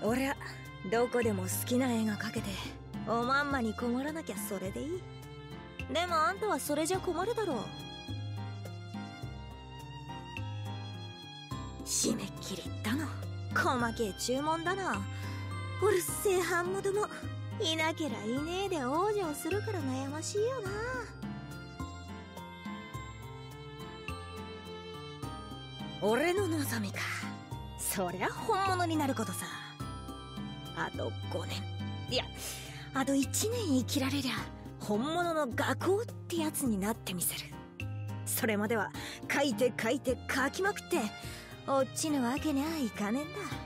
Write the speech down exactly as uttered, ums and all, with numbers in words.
俺はどこでも好きな絵が描けておまんまに困らなきゃそれでいい。でもあんたはそれじゃ困るだろう。締め切りだの細けえ注文だな。うるせえハンモどもいなけりゃいねえで往生するから悩ましいよな。俺の望みか、そりゃ本物になることさ。あとごねん、いやあといちねん生きられりゃ本物の画工ってやつになってみせる。それまでは書いて書いて書きまくって落ちぬわけにはいかねえんだ。